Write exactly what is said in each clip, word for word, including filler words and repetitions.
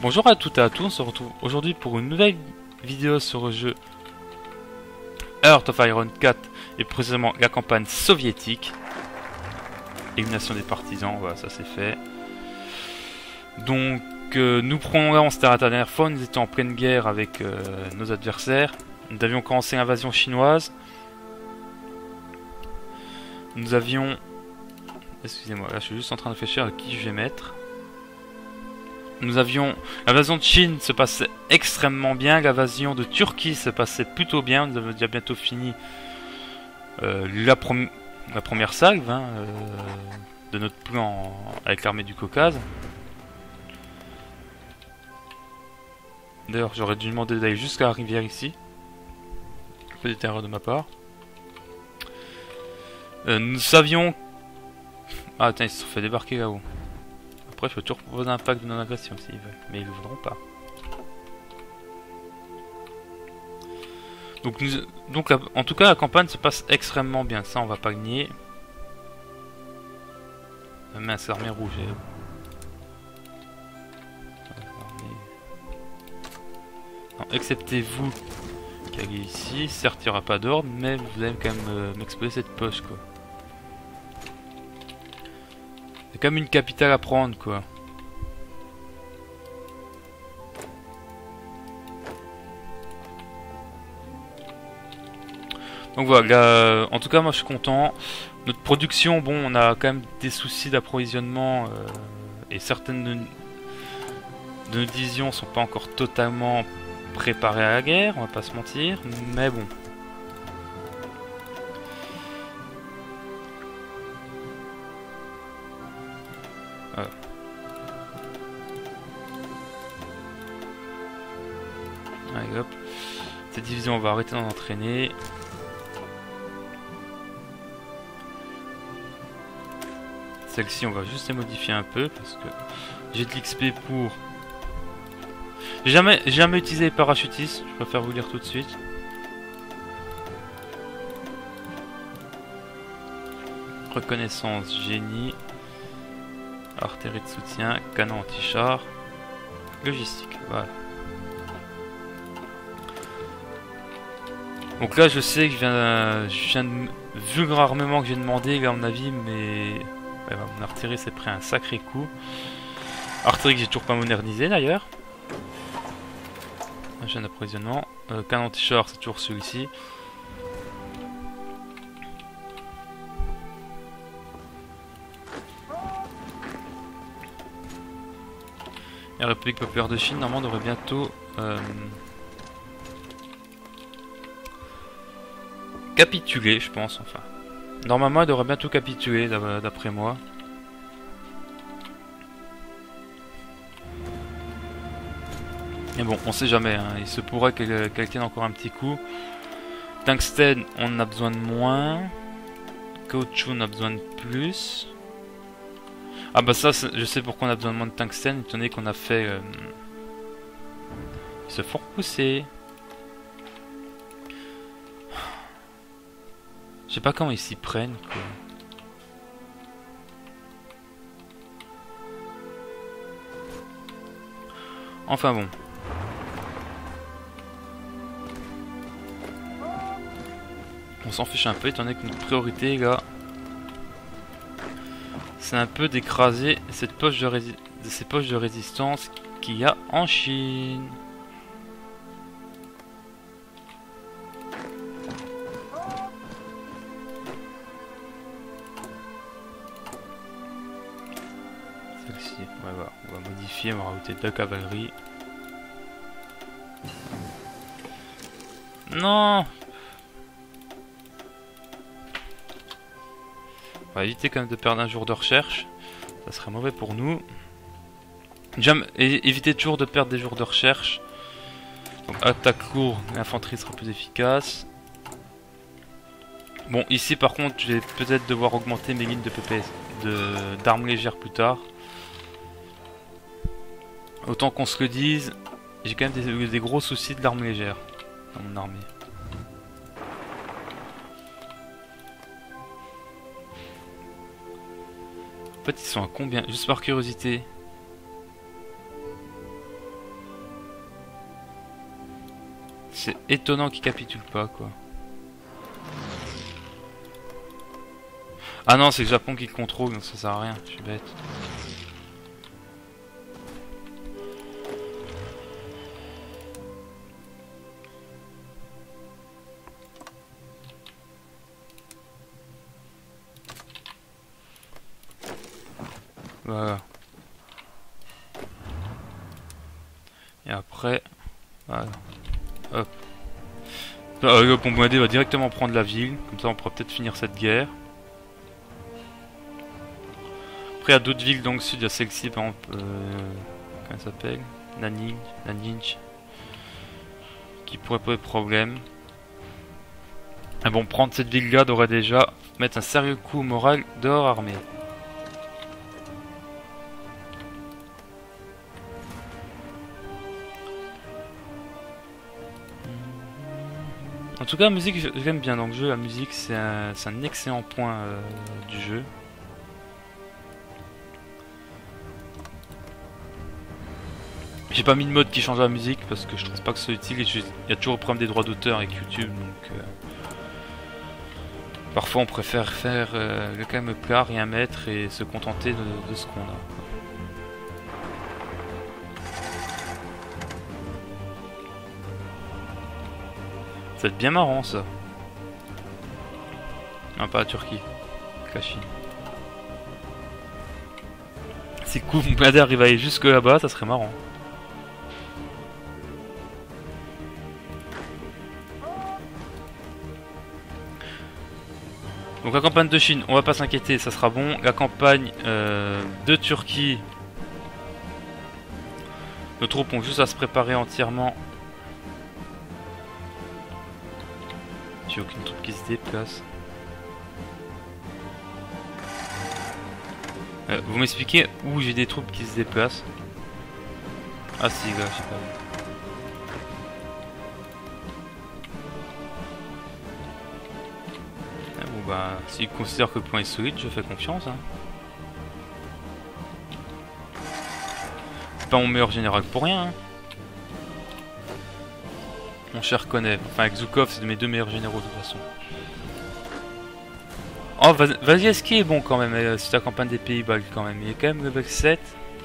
Bonjour à toutes et à tous, on se retrouve aujourd'hui pour une nouvelle vidéo sur le jeu Heart of Iron quatre et précisément la campagne soviétique. Élimination des partisans, voilà, ça c'est fait. Donc euh, nous prenons là, on s'était arrêté la dernière fois, nous étions en pleine guerre avec euh, nos adversaires. Nous avions commencé l'invasion chinoise. Nous avions... Excusez-moi, là je suis juste en train de réfléchir à qui je vais mettre. Nous avions... L'invasion de Chine se passait extrêmement bien. L'invasion de Turquie se passait plutôt bien. Nous avons déjà bientôt fini euh, la, prom la première salve hein, euh, de notre plan avec l'armée du Caucase. D'ailleurs, j'aurais dû demander d'aller jusqu'à la rivière ici. Petite erreur de ma part. Euh, nous savions... Ah, attends, ils se sont fait débarquer là-haut. Après, je peux toujours proposer un pack de non-agression s'ils veulent, mais ils ne le voudront pas. Donc, nous, donc, en tout cas, la campagne se passe extrêmement bien. Ça, on va pas le nier. La mince armée rouge. Non, excepté vous qui allez ici. Certes, il n'y aura pas d'ordre, mais vous allez quand même euh, m'exploser cette poche, quoi. C'est comme une capitale à prendre, quoi. Donc voilà, là, en tout cas moi je suis content. Notre production, bon, on a quand même des soucis d'approvisionnement euh, et certaines de, de nos divisions sont pas encore totalement préparées à la guerre, on va pas se mentir, mais bon. Voilà. Allez hop, cette division on va arrêter d'en entraîner. Celle-ci on va juste les modifier un peu parce que j'ai de l'X P pour... J'ai jamais, jamais utilisé les parachutistes, je préfère vous le dire tout de suite. Reconnaissance, génie, artillerie de soutien, canon anti-char, logistique, voilà. Donc là je sais que je viens, je viens de... Vu le armement que j'ai demandé, à mon avis, mais... Ouais, bah, mon artillerie s'est pris un sacré coup. Artillerie que j'ai toujours pas modernisé d'ailleurs. Un chaîne d'approvisionnement. Euh, canon anti-char, c'est toujours celui-ci. La République populaire de Chine, normalement, devrait bientôt euh, capituler, je pense, enfin. Normalement, elle devrait bientôt capituler, d'après moi. Mais bon, on sait jamais, hein. Il se pourrait qu'elle qu'elle tienne encore un petit coup. Tungstène, on en a besoin de moins. Caoutchouc, on a besoin de plus. Ah bah ça, je sais pourquoi on a besoin de moins de tungstène, étant donné qu'on a fait... Euh... Ils se font repousser. Je sais pas comment ils s'y prennent, quoi. Enfin bon. On s'en fiche un peu, étant donné que notre priorité, là, c'est un peu d'écraser cette poche de, rési de ces poches de résistance qu'il y a en Chine. Celle-ci, on va voir. On va modifier, on va rajouter de la cavalerie. Non! On va éviter quand même de perdre un jour de recherche. Ça serait mauvais pour nous. Jamais, éviter toujours de perdre des jours de recherche. Donc attaque lourde, l'infanterie sera plus efficace. Bon, ici par contre, je vais peut-être devoir augmenter mes lignes de P P S, de d'armes légères plus tard. Autant qu'on se le dise, j'ai quand même des, des gros soucis de l'arme légère dans mon armée. En fait, ils sont à combien? Juste par curiosité. C'est étonnant qu'il capitule pas, quoi. Ah non, c'est le Japon qui le contrôle, donc ça sert à rien, je suis bête. Voilà. Et après, voilà. Hop. Euh, le Bombardé va directement prendre la ville, comme ça on pourra peut-être finir cette guerre. Après il y a d'autres villes dans le sud, il y a celle-ci par exemple, euh, comment elle s'appelle, Nanning, Nanning, qui pourrait poser problème. Et bon, prendre cette ville-là devrait déjà mettre un sérieux coup au moral de leur armée. En tout cas, la musique, j'aime bien dans le jeu. La musique, c'est un, un excellent point euh, du jeu. J'ai pas mis de mode qui change la musique parce que je trouve pas que c'est utile. Il y a toujours le problème des droits d'auteur avec YouTube, donc euh, parfois on préfère faire euh, le calme plat, rien mettre et se contenter de, de ce qu'on a. Ça va être bien marrant ça. Non, pas la Turquie, la Chine. C'est cool, mon Blader arrive à aller jusque là-bas, ça serait marrant. Donc la campagne de Chine, on va pas s'inquiéter, ça sera bon. La campagne euh, de Turquie, nos troupes ont juste à se préparer entièrement. J'ai aucune troupe qui se déplace. Euh, vous m'expliquez où j'ai des troupes qui se déplacent? Ah si, là, je sais pas. Ah, bon bah, s'ils considèrent que le point est solide, je fais confiance. Hein. C'est pas mon meilleur général pour rien. Hein. Mon cher connaît. Enfin, avec Zhukov, c'est de mes deux meilleurs généraux de toute façon. Oh, Valieski est bon quand même, euh, c'est la campagne des Pays-Bas quand même. Il est quand même level sept.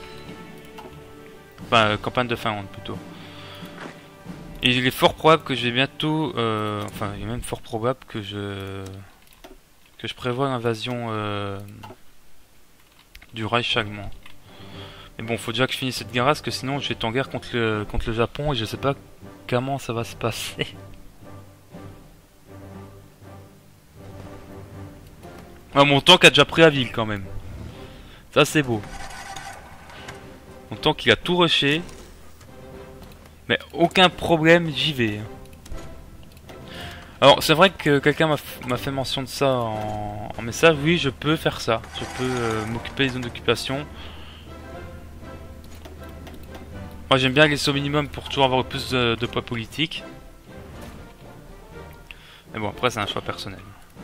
Enfin, euh, campagne de Finlande plutôt. Et il est fort probable que je vais bientôt... Euh, enfin, il est même fort probable que je... Que je prévois l'invasion euh, du Reich allemand. Mais bon, faut déjà que je finisse cette guerre parce que sinon je vais être en guerre contre le, contre le Japon et je sais pas comment ça va se passer. Ah, mon tank a déjà pris la ville quand même. Ça c'est beau. Mon tank il a tout rushé. Mais aucun problème, j'y vais. Alors c'est vrai que quelqu'un m'a fait mention de ça en, en message. Oui, je peux faire ça. Je peux euh, m'occuper des zones d'occupation. Moi j'aime bien laisser au minimum pour toujours avoir plus de, de poids politique. Mais bon, après c'est un choix personnel.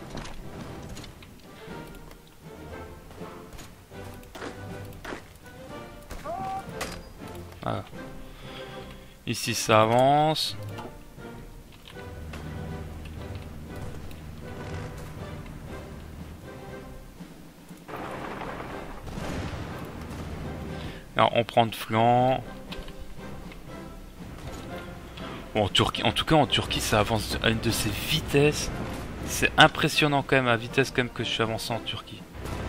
Voilà. Ici ça avance. Alors on prend de flanc. Bon, en Turquie, en tout cas en Turquie ça avance à une de ces vitesses. C'est impressionnant quand même la vitesse quand même que je suis avancé en Turquie.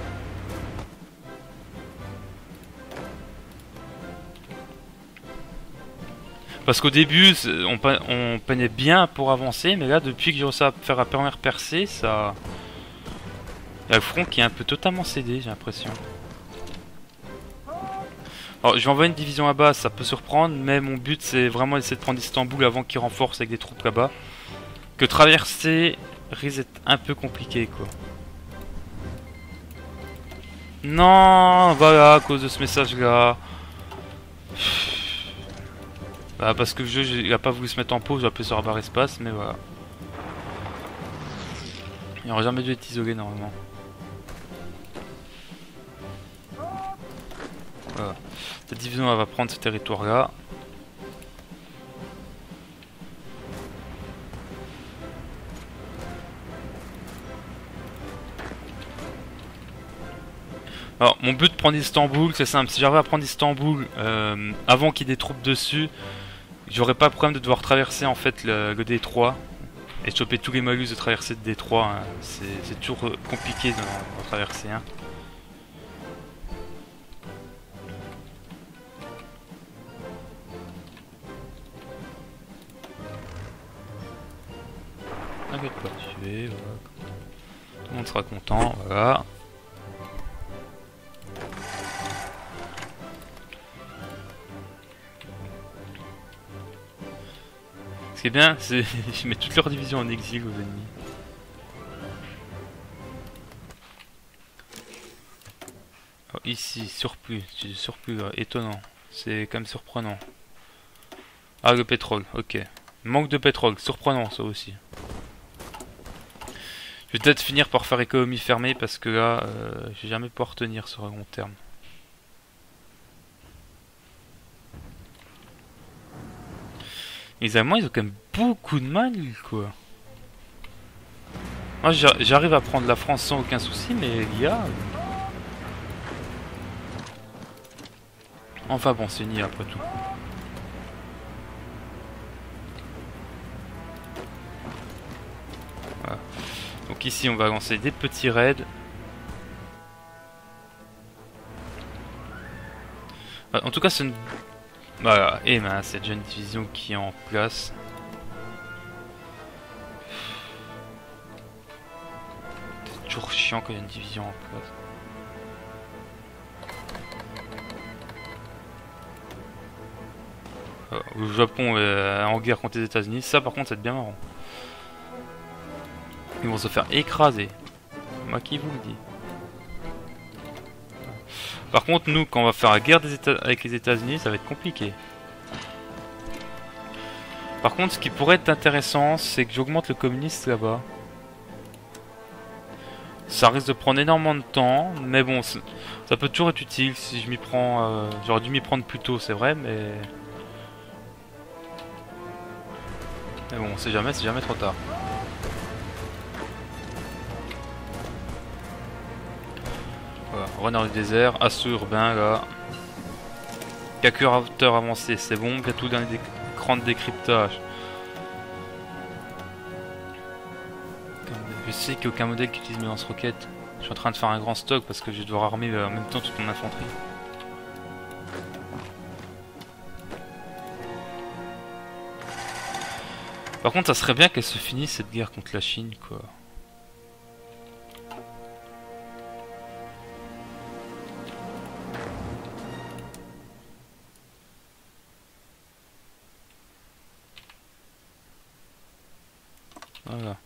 Parce qu'au début, on, on peinait bien pour avancer, mais là, depuis que j'ai réussi à faire la première percée, ça... Il y a le front qui est un peu totalement cédé, j'ai l'impression. Alors, je vais envoyer une division là-bas, ça peut surprendre, mais mon but, c'est vraiment essayer de prendre Istanbul avant qu'ils renforcent avec des troupes là-bas. Que traverser risque d'être un peu compliqué, quoi. Non, voilà, à cause de ce message-là. Bah parce que le jeu il a pas voulu se mettre en pause, j'ai appuyé sur la barre espace, mais voilà. Il aurait jamais dû être isolé normalement. Voilà. Cette division elle va prendre ce territoire là. Alors, mon but de prendre Istanbul, c'est simple. Si j'arrive à prendre Istanbul euh, avant qu'il y ait des troupes dessus, j'aurais pas le problème de devoir traverser en fait le, le détroit et choper tous les malus de traverser le détroit. Hein. C'est toujours euh, compliqué d'en traverser. Hein. T'inquiète pas, tu es, voilà. Tout le monde sera content, voilà. Ce qui est bien, c'est je mets toute leur division en exil aux ennemis. Alors ici, surplus, surplus, étonnant, c'est quand même surprenant. Ah, le pétrole, ok. Manque de pétrole, surprenant ça aussi. Je vais peut-être finir par faire économie fermée parce que là, euh, je vais jamais pouvoir tenir sur un long terme. Les Allemands, ils ont quand même beaucoup de mal, quoi. Moi, j'arrive à prendre la France sans aucun souci, mais l'I A... Enfin bon, c'est une I A après tout. Voilà. Donc ici, on va lancer des petits raids. En tout cas, c'est une... Voilà, et ben, c'est déjà une division qui est en place. C'est toujours chiant quand il y a une division en place. Alors, le Japon est en guerre contre les États-Unis, ça par contre, c'est bien marrant. Ils vont se faire écraser. Moi qui vous le dis. Par contre, nous, quand on va faire la guerre des États avec les États-Unis, ça va être compliqué. Par contre, ce qui pourrait être intéressant, c'est que j'augmente le communiste là-bas. Ça risque de prendre énormément de temps, mais bon, ça peut toujours être utile si je m'y prends. Euh, J'aurais dû m'y prendre plus tôt, c'est vrai, mais... Mais bon, on sait jamais, c'est jamais trop tard. Voilà, renard du désert, assaut urbain là. Calculateur avancé, c'est bon, bientôt le dernier écran de décryptage. Je sais qu'il n'y a aucun modèle qui utilise mes lance-roquettes. Je suis en train de faire un grand stock parce que je vais devoir armer en même temps toute mon infanterie. Par contre, ça serait bien qu'elle se finisse cette guerre contre la Chine, quoi. Voilà.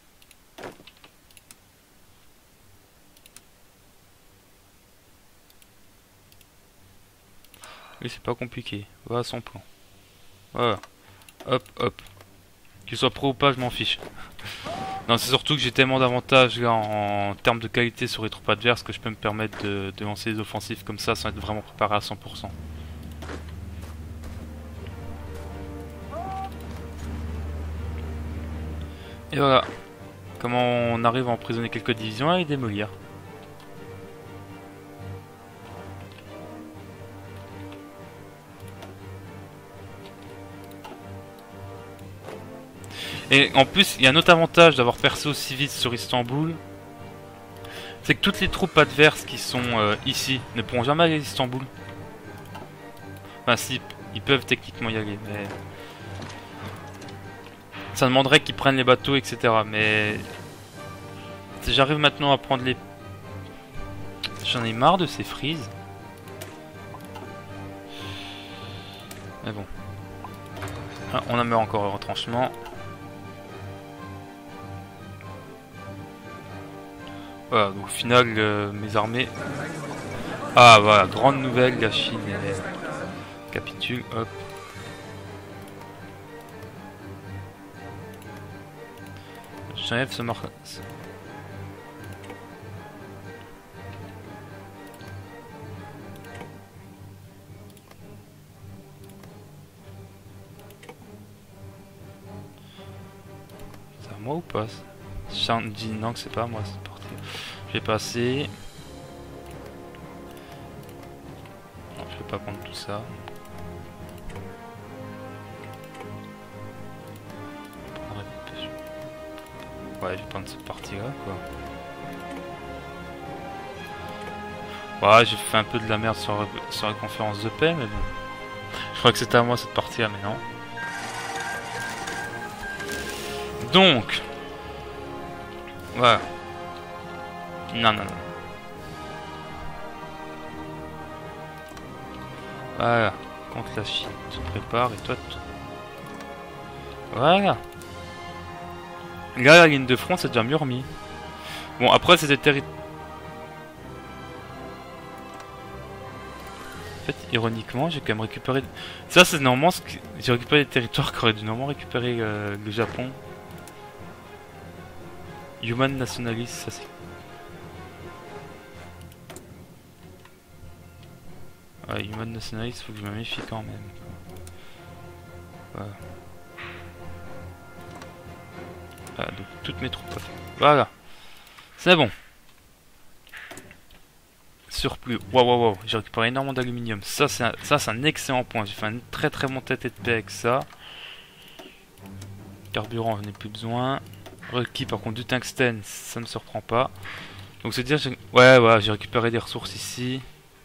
Oui, c'est pas compliqué. Voilà son plan. Voilà. Hop, hop. Qu'il soit pro ou pas, je m'en fiche. Non, c'est surtout que j'ai tellement d'avantages là en, en termes de qualité sur les troupes adverses que je peux me permettre de, de lancer des offensives comme ça sans être vraiment préparé à cent pour cent. Et voilà. Comment on arrive à emprisonner quelques divisions et démolir. Et en plus, il y a un autre avantage d'avoir percé aussi vite sur Istanbul. C'est que toutes les troupes adverses qui sont euh, ici ne pourront jamais aller à Istanbul. Enfin si, ils peuvent techniquement y aller, mais... Ça demanderait qu'ils prennent les bateaux, et cetera. Mais... Si j'arrive maintenant à prendre les... J'en ai marre de ces frises. Mais bon. Ah, on en met encore un retranchement. Voilà, donc au final, euh, mes armées... Ah voilà, grande nouvelle, la Chine elle capitule, hop. J'enlève ce marque. C'est à moi ou pas? Charles dit non que c'est pas moi, c'est parti. Je vais passer. pas prendre tout ça. Ouais, je vais prendre cette partie là quoi. Ouais, j'ai fait un peu de la merde sur, sur la conférence de paix, mais bon. Je crois que c'était à moi cette partie là, mais non. Donc. Voilà. Non, non, non. Voilà. Contre la Chine, tu te prépares et toi tu... Voilà. Là, la ligne de front, c'est déjà mieux remis. Bon, après, c'était territoire. En fait, ironiquement, j'ai quand même récupéré... Ça, c'est normalement ce que... J'ai récupéré des territoires qu'aurait dû normalement récupérer euh, le Japon. Human Nationalist, ça c'est... Ouais, Human Nationalist, faut que je me méfie quand même. Voilà. Voilà, donc toutes mes troupes. Voilà. C'est bon. Surplus. Waouh, waouh, waouh. J'ai récupéré énormément d'aluminium. Ça, c'est un, ça, c'est un excellent point. J'ai fait un très très bon tête et de paix avec ça. Carburant, je n'ai plus besoin. Requis, par contre, du tungstène, ça me surprend pas. Donc, c'est dire, ouais, ouais, j'ai récupéré des ressources ici.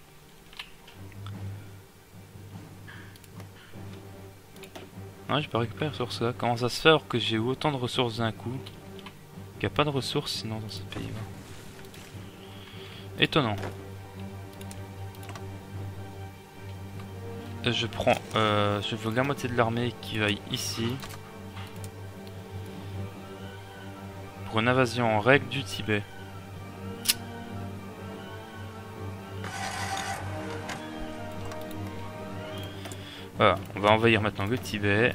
Non, j'ai pas récupéré les ressources là. Comment ça se fait alors que j'ai eu autant de ressources d'un coup? Il n'y a pas de ressources sinon dans ce pays là. Étonnant. Je prends, euh, je veux la moitié de l'armée qui vaille ici. Pour une invasion en règle du Tibet. Voilà, on va envahir maintenant le Tibet.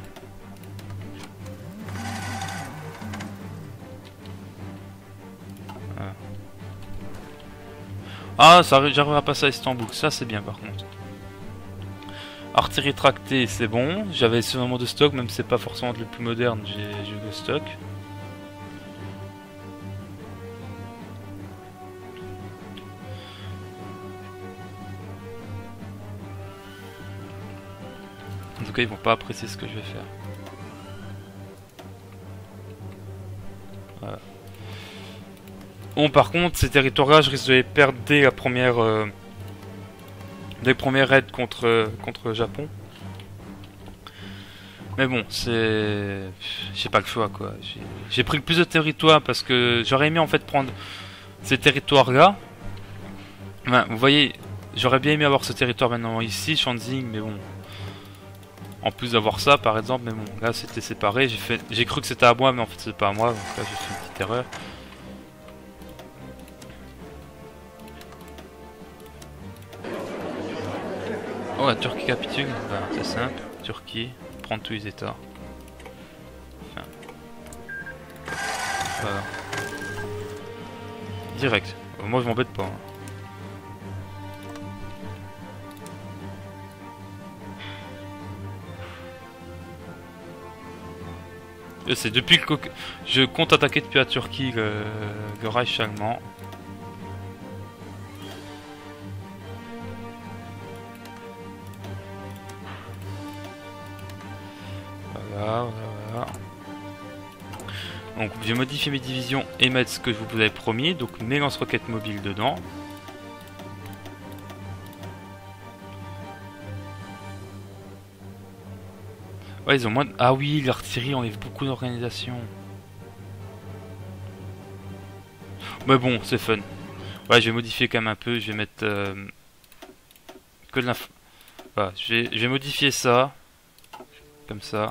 Voilà. Ah, ça j'arriverai à passer à Istanbul, ça c'est bien par contre. Artillerie tractée, c'est bon. J'avais suffisamment de stock, même si c'est pas forcément le plus moderne, j'ai eu le stock. En tout cas, ils vont pas apprécier ce que je vais faire. Voilà. Bon, par contre, ces territoires-là, je risque de les perdre dès la première, euh, dès les premières raids contre contre le Japon. Mais bon, c'est, j'ai pas le choix quoi. J'ai pris le plus de territoires parce que j'aurais aimé en fait prendre ces territoires-là. Enfin, vous voyez, j'aurais bien aimé avoir ce territoire maintenant ici, Shanxi, mais bon. En plus d'avoir ça par exemple, mais bon, là c'était séparé, j'ai fait, j'ai cru que c'était à moi, mais en fait c'est pas à moi, donc là j'ai fait une petite erreur. Oh, la Turquie capitule, ben, c'est simple, Turquie, prendre tous les états. Enfin. Voilà. Direct, moi je m'embête pas. Hein. C'est depuis que je compte attaquer depuis la Turquie le, le Reich allemand. Voilà, voilà, voilà. Donc j'ai modifié mes divisions et mettre ce que je vous avais promis, donc mes lance-roquettes mobiles dedans. Ouais, ils ont moins de... Ah oui, l'artillerie enlève beaucoup d'organisation. Mais bon, c'est fun. Ouais, je vais modifier quand même un peu. Je vais mettre... Euh, que de l'info... Voilà, je vais, je vais modifier ça. Comme ça.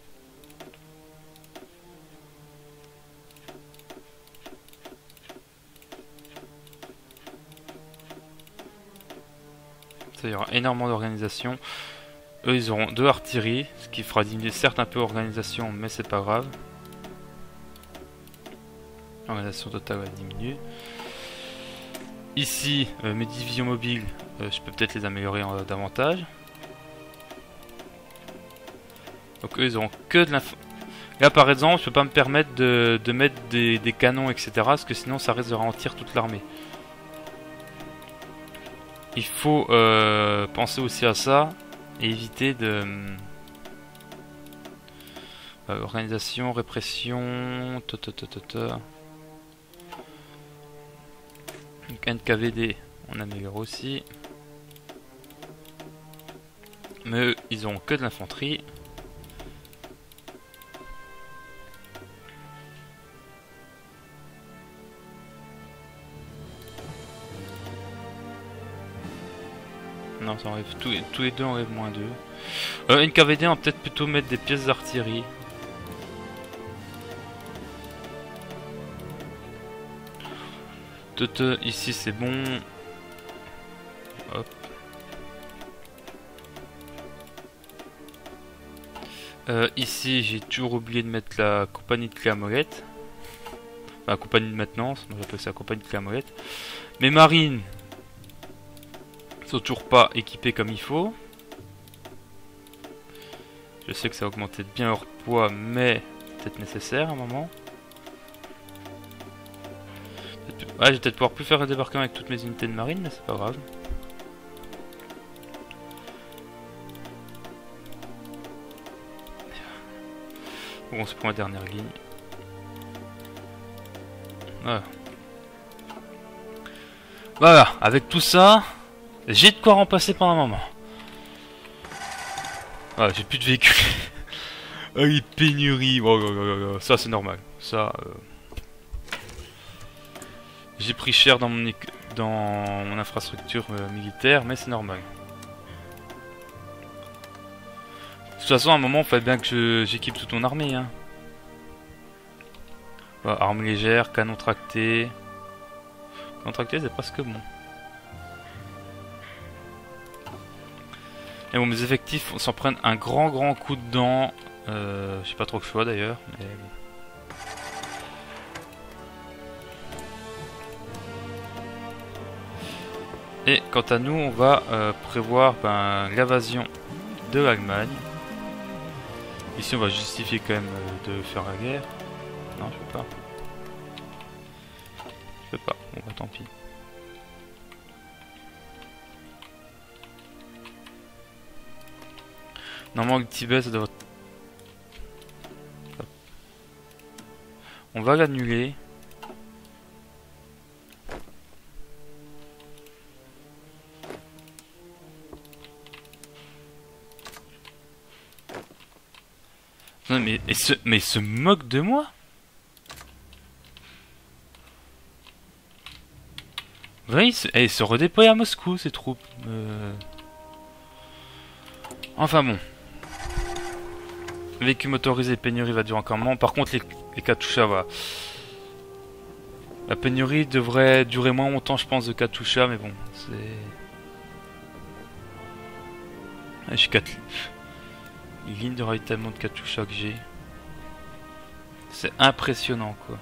Ça, il y aura énormément d'organisation. Eux, ils auront deux artilleries, ce qui fera diminuer certes un peu l'organisation, mais c'est pas grave. L'organisation totale va diminuer. Ici, euh, mes divisions mobiles, euh, je peux peut-être les améliorer euh, davantage. Donc eux, ils auront que de l'info. Là, par exemple, je peux pas me permettre de, de mettre des, des canons, et cetera. Parce que sinon, ça risque de ralentir toute l'armée. il faut euh, penser aussi à ça et éviter de... Euh, organisation, répression... Ta, ta, ta, ta, ta. Donc N K V D, on améliore aussi. Mais eux, ils ont que de l'infanterie. Non, ça enlève tous, tous les deux enlèvent moins deux. Euh, N K V D, on va peut-être plutôt mettre des pièces d'artillerie. Tete, ici c'est bon. Hop. Euh, ici, j'ai toujours oublié de mettre la compagnie de clé à molette. Enfin, la compagnie de maintenance, on appelle ça la compagnie de clé à molette. Mes marines sont toujours pas équipés comme il faut. Je sais que ça a augmenté bien leur poids, mais peut-être nécessaire à un moment. Ouais, je vais peut-être pouvoir plus faire un débarquement avec toutes mes unités de marine, mais c'est pas grave. Bon, on se prend la dernière ligne. Voilà. Voilà, avec tout ça, j'ai de quoi remplacer pendant un moment. Voilà, j'ai plus de véhicules. Ah oui, pénurie. Oh, oh, oh, oh. Ça, c'est normal. Ça, euh... j'ai pris cher dans mon, dans mon infrastructure euh, militaire, mais c'est normal. De toute façon, à un moment, il fallait bien que j'équipe toute mon armée. Hein. Voilà, armes légères, canon tracté. Canon tracté, c'est presque bon. Et bon, mes effectifs s'en prennent un grand, grand coup de dent. Euh, J'ai pas trop le choix d'ailleurs. Mais... Et quant à nous, on va euh, prévoir ben, l'invasion de l'Allemagne. Ici, on va justifier quand même euh, de faire la guerre. Non, je peux pas. Je peux pas. Bon, bah tant pis. Normalement, le Tibet, ça devrait... On va l'annuler. Non mais il se, mais il se moque de moi. Ouais, il se, eh, il se redéploie à Moscou, ces troupes. Euh... Enfin bon. Véhicule motorisé, pénurie va durer encore un moment. Par contre, les, les Katusha, voilà. La pénurie devrait durer moins longtemps, je pense, de Katusha, mais bon, c'est... Ah, j'ai quatre... Les lignes de ravitaillement de Katusha que j'ai. C'est impressionnant, quoi.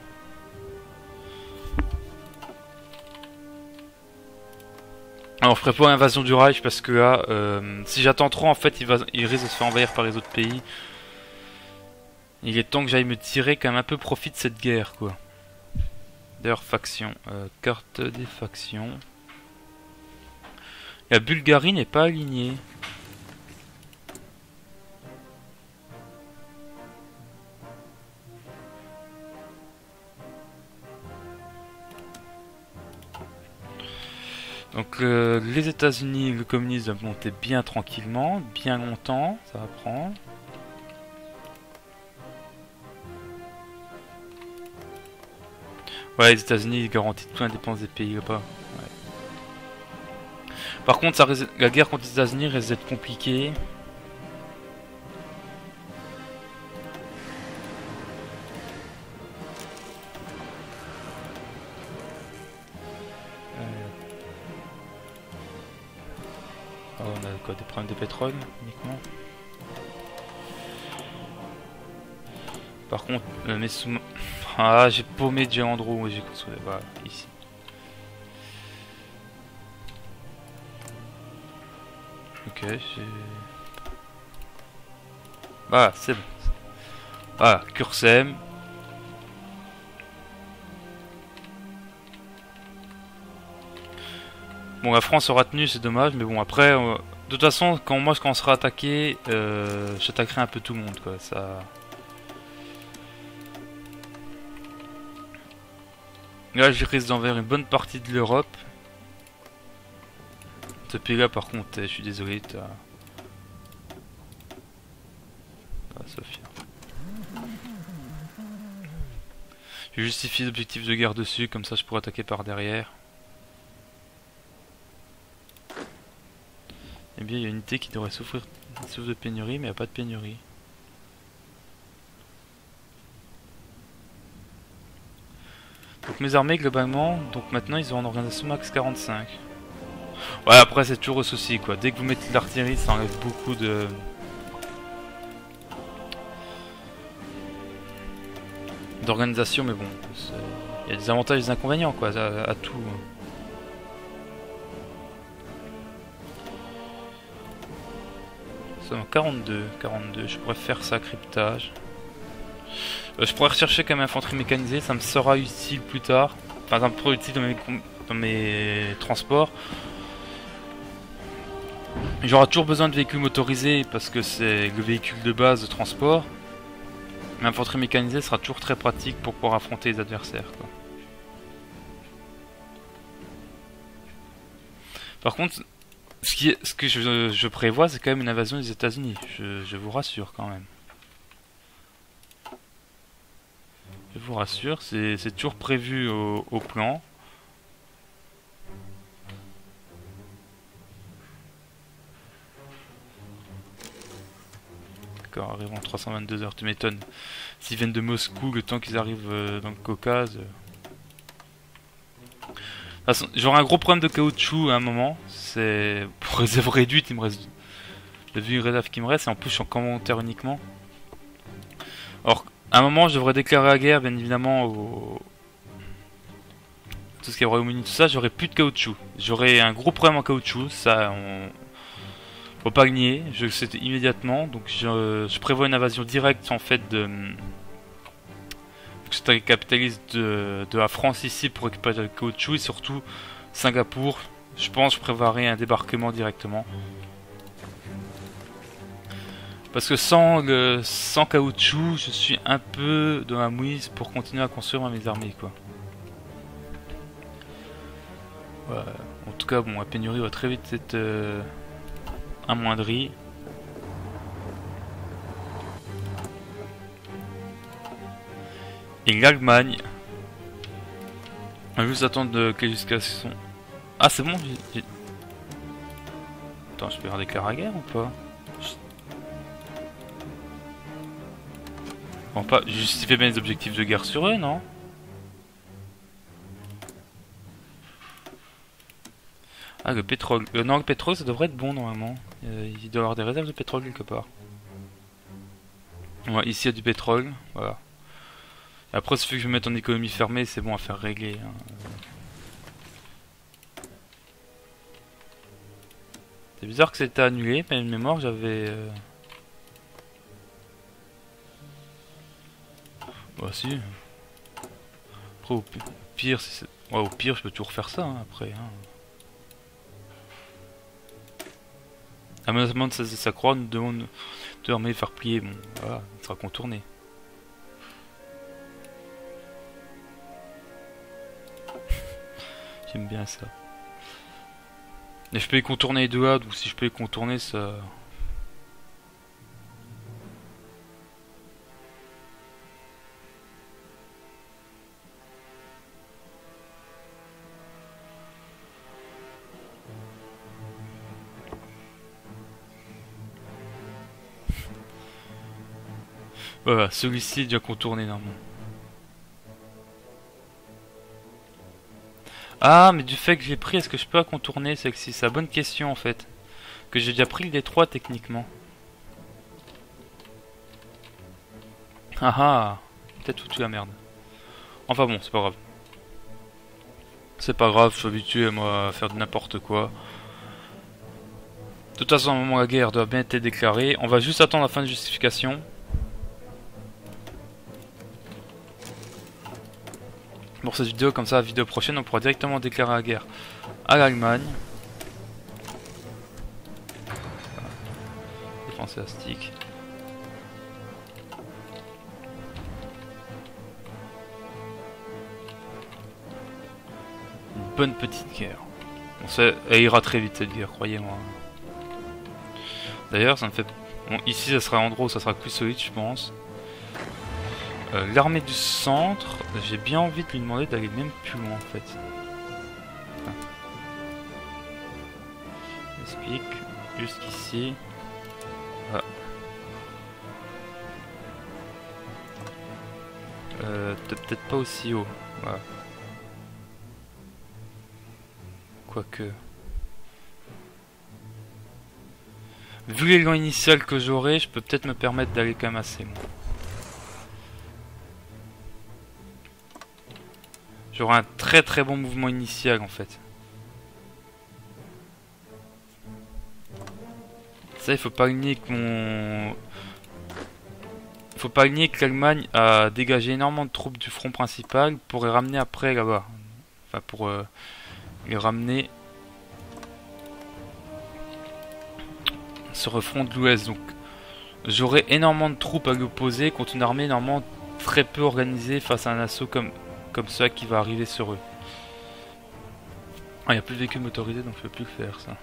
Alors, je ferai pas l'invasion du Reich parce que là, euh, si j'attends trop, en fait, il, va, il risque de se faire envahir par les autres pays. Il est temps que j'aille me tirer quand même un peu profit de cette guerre, quoi. D'ailleurs, faction. Euh, carte des factions. La Bulgarie n'est pas alignée. Donc euh, les États-Unis, le communisme va monter bien tranquillement, bien longtemps, ça va prendre. Ouais, les États-Unis garantissent toute l'indépendance des pays là-bas. Ouais. Par contre, ça, la guerre contre les États-Unis risque d'être compliquée. Oh, on a quoi, des problèmes de pétrole uniquement. Par contre, euh, mes sous... Ah, j'ai paumé Diandro, j'ai construit. Voilà, ici. Ok, j'ai... Voilà, c'est bon. Voilà, Kursem. Bon, la France aura tenu, c'est dommage, mais bon, après, euh, de toute façon, quand moi, quand on sera attaqué, euh, j'attaquerai un peu tout le monde, quoi, ça... Là, je risque d'envers une bonne partie de l'Europe. Ce pays-là, par contre, je suis désolé, t'as... Ah, Sophia. Je justifie l'objectif de guerre dessus, comme ça je pourrais attaquer par derrière. Eh bien, il y a une unité qui devrait souffrir, souffrir de pénurie, mais il n'y a pas de pénurie. Donc mes armées, globalement, donc maintenant ils ont en organisation max quarante-cinq. Ouais, après c'est toujours au souci, quoi. Dès que vous mettez de l'artillerie, ça enlève beaucoup de... d'organisation, mais bon, il y a des avantages et des inconvénients, quoi, à, à tout. C'est en quarante-deux, quarante-deux, je pourrais faire ça, cryptage. Euh, je pourrais rechercher comme infanterie mécanisée, ça me sera utile plus tard. Par exemple, pour utile dans mes, dans mes transports. J'aurai toujours besoin de véhicules motorisés parce que c'est le véhicule de base de transport. L'infanterie mécanisée sera toujours très pratique pour pouvoir affronter les adversaires, quoi. Par contre, ce, qui est, ce que je, je prévois, c'est quand même une invasion des États-Unis. Je, je vous rassure quand même. Je vous rassure, c'est toujours prévu au, au plan. D'accord, arrivent en trois cent vingt-deux heures, tu m'étonnes. S'ils viennent de Moscou, le temps qu'ils arrivent euh, dans le Caucase... Euh... J'aurai un gros problème de caoutchouc à un moment. C'est pour réserve réduite, il me reste le vu réserve qui me reste, et en plus je suis en commentaire uniquement. Alors, à un moment, je devrais déclarer la guerre, bien évidemment, au tout ce qui est Royaume-Uni, tout ça. J'aurai plus de caoutchouc. J'aurai un gros problème en caoutchouc, ça, on faut pas le nier. Je le sais immédiatement, donc je, je prévois une invasion directe en fait de. Je capitalise de, de la France ici pour récupérer le caoutchouc et surtout Singapour. Je pense que je prévoirai un débarquement directement. Parce que sans, le, sans caoutchouc, je suis un peu dans la mouise pour continuer à construire mes armées, quoi. Ouais. En tout cas, bon, la pénurie va très vite être euh, amoindrie. Et l'Allemagne. On va juste attendre que jusqu'à son... Ah, c'est bon, j'ai... Attends, je peux leur déclarer la guerre ou pas? Bon, pas justifier bien les objectifs de guerre sur eux, non? Ah, le pétrole. Euh, non, le pétrole, ça devrait être bon normalement. Euh, il doit y avoir des réserves de pétrole quelque part. Ouais, ici il y a du pétrole, voilà. Et après, il suffit que je me mette en économie fermée, c'est bon à faire régler. Hein. C'est bizarre que c'était annulé, mais une mémoire, j'avais. Euh... Bah si. Après, au pire, si ouais, au pire, je peux toujours faire ça hein, après. Hein. Aménagement de sa croix nous demande de l'armée faire plier. Bon, voilà, il sera contourné. J'aime bien ça. Et je peux les contourner les deux A, donc si je peux les contourner, ça. Voilà, celui-ci est déjà contourné normalement. Ah, mais du fait que j'ai pris, est-ce que je peux la contourner celle-ci? C'est la bonne question en fait. Que j'ai déjà pris le Détroit techniquement. Ah ah, peut-être foutu la merde. Enfin bon, c'est pas grave. C'est pas grave, je suis habitué moi à faire de n'importe quoi. De toute façon, à un moment la guerre doit bien être déclarée. On va juste attendre la fin de justification. Pour cette vidéo, comme ça, la vidéo prochaine, on pourra directement déclarer la guerre à l'Allemagne. défense élastique. Une bonne petite guerre. Bon, ça, elle ira très vite cette guerre, croyez-moi. D'ailleurs, ça me fait... Bon, ici, ça sera un endroit où ça sera plus solide, je pense. Euh, L'armée du centre, j'ai bien envie de lui demander d'aller même plus loin, en fait. Explique, jusqu'ici. Ah. Euh, peut-être pas aussi haut. Voilà. Quoique. Vu l'élan initial que j'aurai, je peux peut-être me permettre d'aller quand même assez loin. J'aurai un très très bon mouvement initial en fait. Ça, il faut pas nier que mon... Il faut pas nier que l'Allemagne a dégagé énormément de troupes du front principal pour les ramener après là-bas. Enfin, pour euh, les ramener sur le front de l'Ouest. Donc, j'aurai énormément de troupes à l'opposer contre une armée normalement très peu organisée face à un assaut comme, comme ça qui va arriver sur eux. Ah, il n'y a plus de véhicules motorisés, donc je peux plus le faire ça.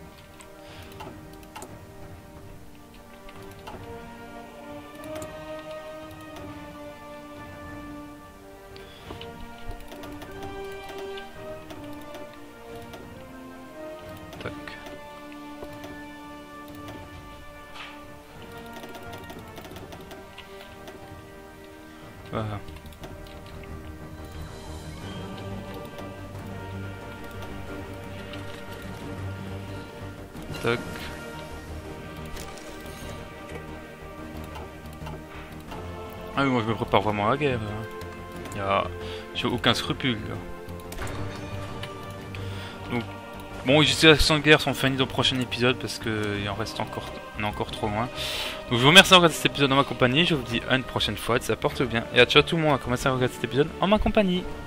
Tac. Voilà. Tac. Ah oui, moi je me prépare vraiment à la guerre. Il y a... J'ai aucun scrupule là. Donc, bon, les utilisations de guerre sont finies dans le prochain épisode parce qu'il en reste encore, on est encore trop loin. Donc je vous remercie d'avoir regardé cet épisode en ma compagnie. Je vous dis à une prochaine fois, ça porte bien. Et à ciao tout le monde à commencer à regarder cet épisode en ma compagnie.